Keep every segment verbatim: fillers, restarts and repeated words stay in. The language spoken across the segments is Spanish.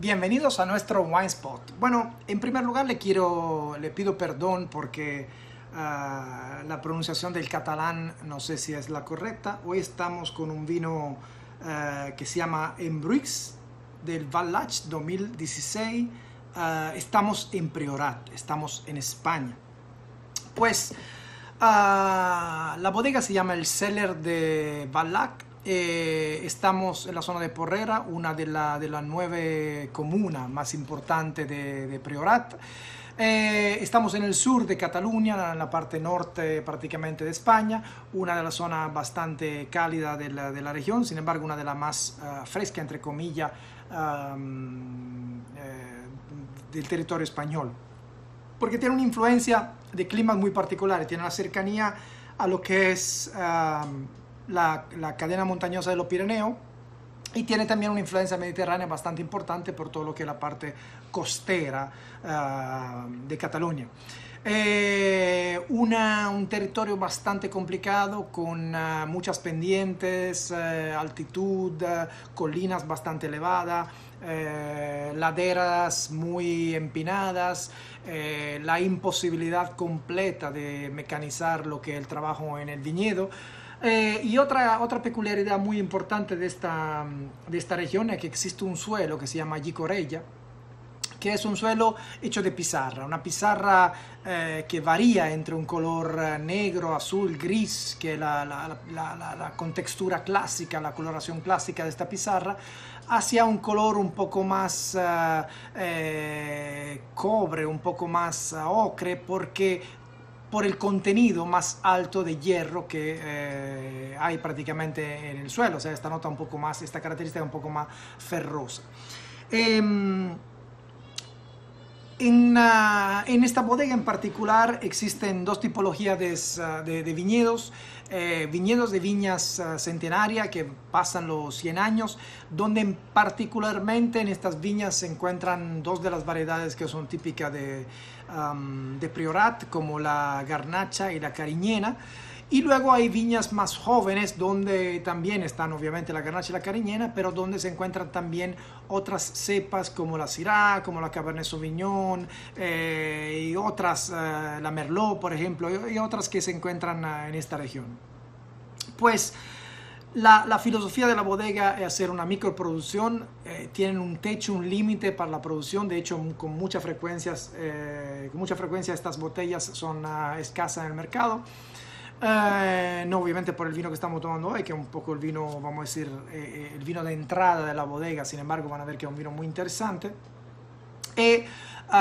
Bienvenidos a nuestro Wine Spot. Bueno, en primer lugar le quiero, le pido perdón porque uh, la pronunciación del catalán no sé si es la correcta. Hoy estamos con un vino uh, que se llama Embruix del Val Lach dos mil dieciséis. Uh, estamos en Priorat, estamos en España. Pues uh, la bodega se llama el Cellar de Val Lach. Eh, estamos en la zona de Porrera, una de las de la nueve comunas más importantes de, de Priorat. Eh, estamos en el sur de Cataluña, en la parte norte prácticamente de España, una de las zonas bastante cálidas de la, de la región, sin embargo una de las más uh, frescas, entre comillas, um, eh, del territorio español, porque tiene una influencia de climas muy particulares, tiene la cercanía a lo que es um, La, la cadena montañosa de los Pirineos y tiene también una influencia mediterránea bastante importante por todo lo que es la parte costera uh, de Cataluña. Eh, una, un territorio bastante complicado con uh, muchas pendientes, uh, altitud, uh, colinas bastante elevadas, uh, laderas muy empinadas, uh, la imposibilidad completa de mecanizar lo que es el trabajo en el viñedo. Eh, y otra, otra peculiaridad muy importante de esta, de esta región es que existe un suelo que se llama Gicorella, que es un suelo hecho de pizarra, una pizarra eh, que varía entre un color negro, azul, gris, que es la, la, la, la, la contextura clásica, la coloración clásica de esta pizarra, hacia un color un poco más uh, eh, cobre, un poco más uh, ocre, porque por el contenido más alto de hierro que eh, hay prácticamente en el suelo, o sea, esta nota un poco más, esta característica un poco más ferrosa. Eh, en, uh, en esta bodega en particular existen dos tipologías de, de, de viñedos, eh, viñedos de viñas uh, centenarias que pasan los cien años, donde particularmente en estas viñas se encuentran dos de las variedades que son típicas de, um, de Priorat, como la Garnacha y la Cariñena. Y luego hay viñas más jóvenes donde también están obviamente la Garnacha y la Cariñena, pero donde se encuentran también otras cepas como la Syrah, como la Cabernet Sauvignon eh, y otras, eh, la Merlot por ejemplo, y, y otras que se encuentran uh, en esta región. Pues la, la filosofía de la bodega es hacer una microproducción, eh, tienen un techo, un límite para la producción, de hecho con mucha frecuencia, eh, con mucha frecuencia estas botellas son uh, escasas en el mercado. Eh, no obviamente por el vino que estamos tomando hoy, que es un poco el vino, vamos a decir, eh, el vino de entrada de la bodega, sin embargo van a ver que es un vino muy interesante. Y uh,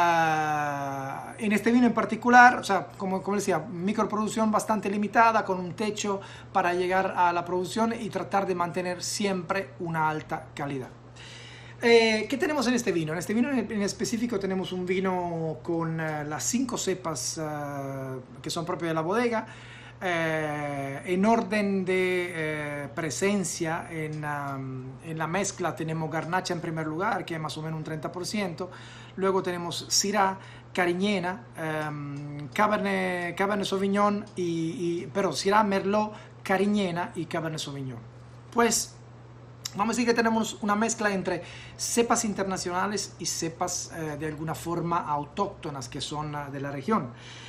en este vino en particular, o sea, como, como decía, microproducción bastante limitada, con un techo para llegar a la producción y tratar de mantener siempre una alta calidad. Eh, ¿Qué tenemos en este vino? En este vino en, en específico tenemos un vino con uh, las cinco cepas uh, que son propias de la bodega. Eh, en orden de eh, presencia en, um, en la mezcla tenemos Garnacha en primer lugar, que es más o menos un treinta por ciento. Luego tenemos Syrah, Cariñena, um, Cabernet, Cabernet Sauvignon, y, y, pero Syrah, Merlot, Cariñena y Cabernet Sauvignon. Pues vamos a decir que tenemos una mezcla entre cepas internacionales y cepas eh, de alguna forma autóctonas que son uh, de la región.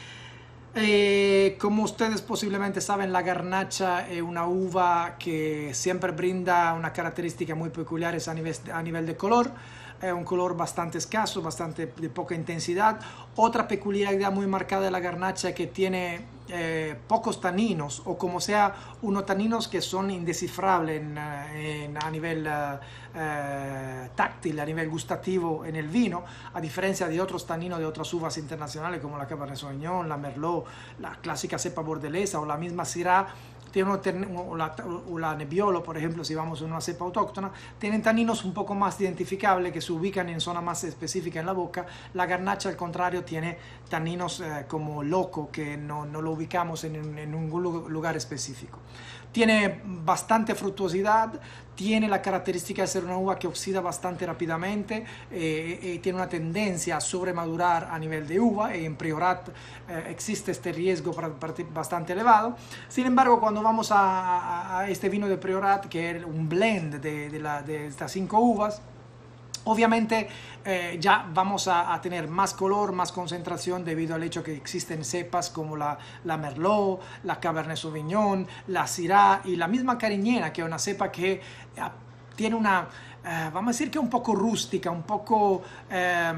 Eh, como ustedes posiblemente saben, la Garnacha es una uva que siempre brinda una característica muy peculiar a nivel, a nivel de color. Es un color bastante escaso, bastante de poca intensidad. Otra peculiaridad muy marcada de la Garnacha es que tiene eh, pocos taninos, o como sea, unos taninos que son indescifrables en, en, a nivel uh, uh, táctil, a nivel gustativo en el vino, a diferencia de otros taninos de otras uvas internacionales como la Cabernet Sauvignon, la Merlot, la clásica cepa bordelesa o la misma Syrah. Tiene uno, o, la, o la Nebbiolo, por ejemplo, si vamos a una cepa autóctona, tienen taninos un poco más identificables que se ubican en zona más específica en la boca. La Garnacha, al contrario, tiene taninos eh, como loco, que no, no lo ubicamos en, en ningún lugar específico. Tiene bastante fructuosidad, tiene la característica de ser una uva que oxida bastante rápidamente, eh, eh, tiene una tendencia a sobremadurar a nivel de uva, y en Priorat eh, existe este riesgo bastante elevado. Sin embargo, cuando vamos a, a este vino de Priorat, que es un blend de, de, la, de estas cinco uvas, Obviamente eh, ya vamos a, a tener más color, más concentración debido al hecho que existen cepas como la, la Merlot, la Cabernet Sauvignon, la Syrah y la misma Carignana, que es una cepa que eh, tiene una, eh, vamos a decir que un poco rústica, un poco eh,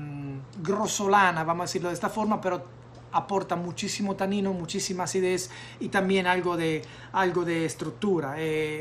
grossolana, vamos a decirlo de esta forma, pero aporta muchísimo tanino, muchísima acidez y también algo de, algo de estructura.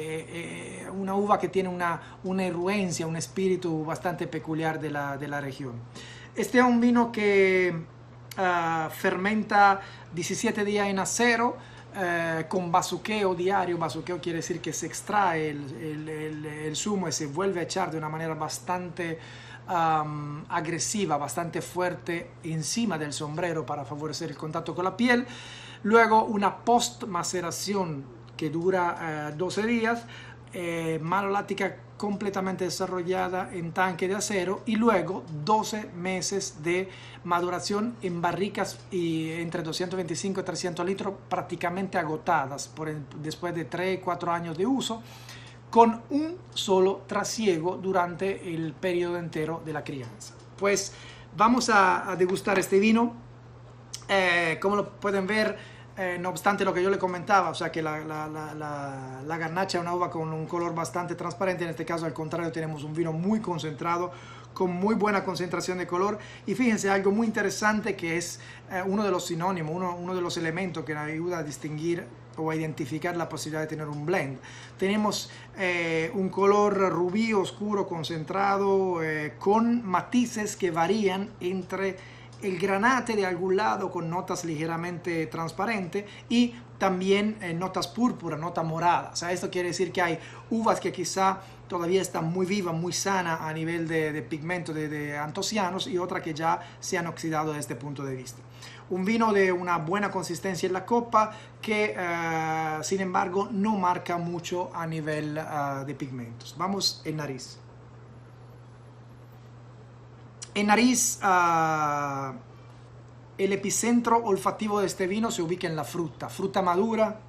Eh, eh, una uva que tiene una, una irruencia, un espíritu bastante peculiar de la, de la región. Este es un vino que uh, fermenta diecisiete días en acero, eh, con bazuqueo diario. Bazuqueo quiere decir que se extrae el, el, el, el zumo y se vuelve a echar de una manera bastante Um, agresiva, bastante fuerte encima del sombrero para favorecer el contacto con la piel. Luego una post maceración que dura uh, doce días, eh, maloláctica completamente desarrollada en tanque de acero, y luego doce meses de maduración en barricas y entre doscientos veinticinco y trescientos litros, prácticamente agotadas por el, después de tres cuatro años de uso, con un solo trasiego durante el periodo entero de la crianza. Pues vamos a, a degustar este vino. Eh, como lo pueden ver, eh, no obstante lo que yo le comentaba, o sea que la, la, la, la, la garnacha es una uva con un color bastante transparente. En este caso, al contrario, tenemos un vino muy concentrado, con muy buena concentración de color. Y fíjense, algo muy interesante que es eh, uno de los sinónimos, uno, uno de los elementos que nos ayuda a distinguir o a identificar la posibilidad de tener un blend. Tenemos eh, un color rubí oscuro concentrado, eh, con matices que varían entre el granate de algún lado con notas ligeramente transparentes y también eh, notas púrpura, nota morada. O sea, esto quiere decir que hay uvas que quizá todavía están muy vivas, muy sanas a nivel de, de pigmento, de, de antocianos, y otras que ya se han oxidado desde este punto de vista. Un vino de una buena consistencia en la copa que, uh, sin embargo, no marca mucho a nivel uh, de pigmentos. Vamos en nariz. En nariz, uh, el epicentro olfativo de este vino se ubica en la fruta, fruta madura.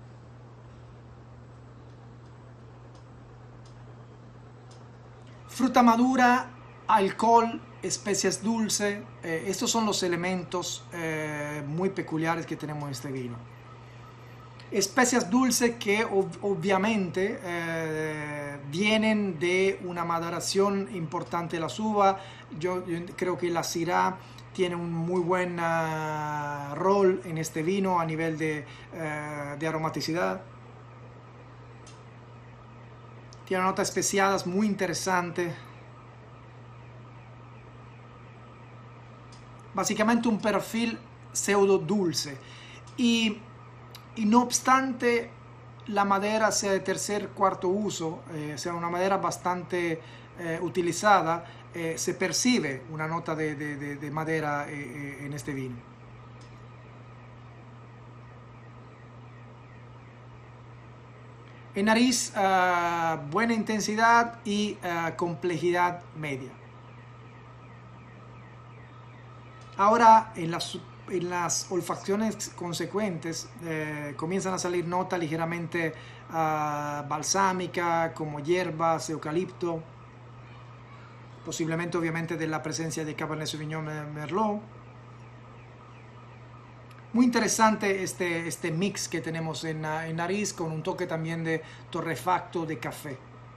Fruta madura, alcohol, especias dulces, eh, estos son los elementos eh, muy peculiares que tenemos en este vino. Especias dulces que ob obviamente eh, vienen de una maduración importante de las uvas. Yo, yo creo que la Syrah tiene un muy buen uh, rol en este vino a nivel de, uh, de aromaticidad. Tiene notas especiadas muy interesantes. Básicamente un perfil pseudo dulce, y, y no obstante la madera sea de tercer cuarto uso, eh, sea una madera bastante eh, utilizada, eh, se percibe una nota de, de, de, de madera eh, eh, en este vino. En nariz, uh, buena intensidad y uh, complejidad media. Ahora, en las, en las olfacciones consecuentes, eh, comienzan a salir notas ligeramente uh, balsámicas, como hierbas, eucalipto, posiblemente obviamente de la presencia de Cabernet Sauvignon Merlot. Muy interesante este, este mix que tenemos en, en nariz, con un toque también de torrefacto de café.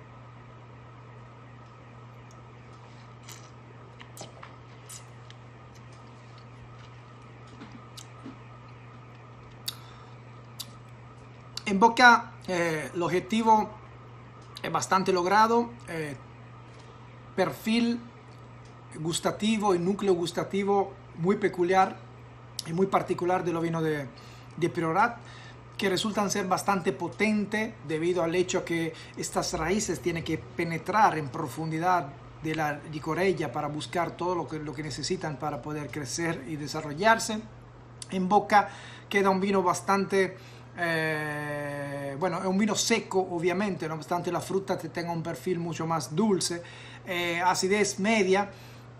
En boca, eh, el objetivo es bastante logrado. Eh, perfil gustativo y núcleo gustativo muy peculiar y muy particular de los vinos de, de Priorat, que resultan ser bastante potentes debido al hecho que estas raíces tienen que penetrar en profundidad de la licorella para buscar todo lo que, lo que necesitan para poder crecer y desarrollarse. En boca queda un vino bastante, eh, bueno, es un vino seco obviamente, no obstante la fruta te tenga un perfil mucho más dulce, eh, acidez media,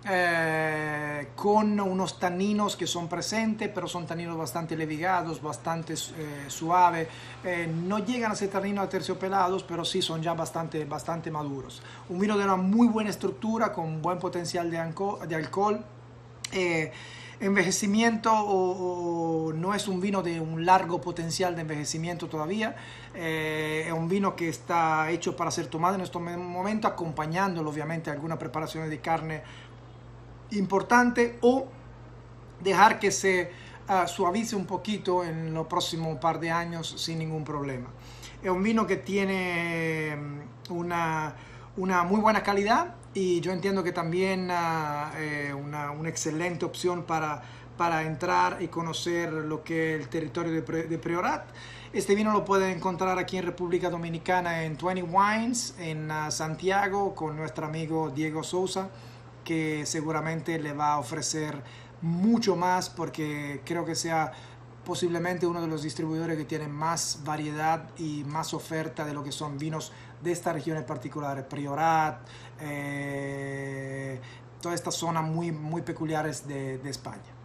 eh, con unos taninos que son presentes, pero son taninos bastante levigados, bastante eh, suaves. Eh, no llegan a ser taninos aterciopelados, pero sí son ya bastante, bastante maduros. Un vino de una muy buena estructura, con buen potencial de, de alcohol. Eh, envejecimiento o, o no es un vino de un largo potencial de envejecimiento todavía. Eh, es un vino que está hecho para ser tomado en estos momentos, acompañándolo obviamente a alguna preparación de carne importante, o dejar que se uh, suavice un poquito en los próximos par de años sin ningún problema. Es un vino que tiene una, una muy buena calidad, y yo entiendo que también uh, eh, una, una excelente opción para, para entrar y conocer lo que es el territorio de, de Priorat. Este vino lo pueden encontrar aquí en República Dominicana en veinte Wines, en uh, Santiago, con nuestro amigo Diego Sousa, que seguramente le va a ofrecer mucho más, porque creo que sea posiblemente uno de los distribuidores que tienen más variedad y más oferta de lo que son vinos de esta región en particular, Priorat, eh, toda esta zona muy, muy peculiares de, de España.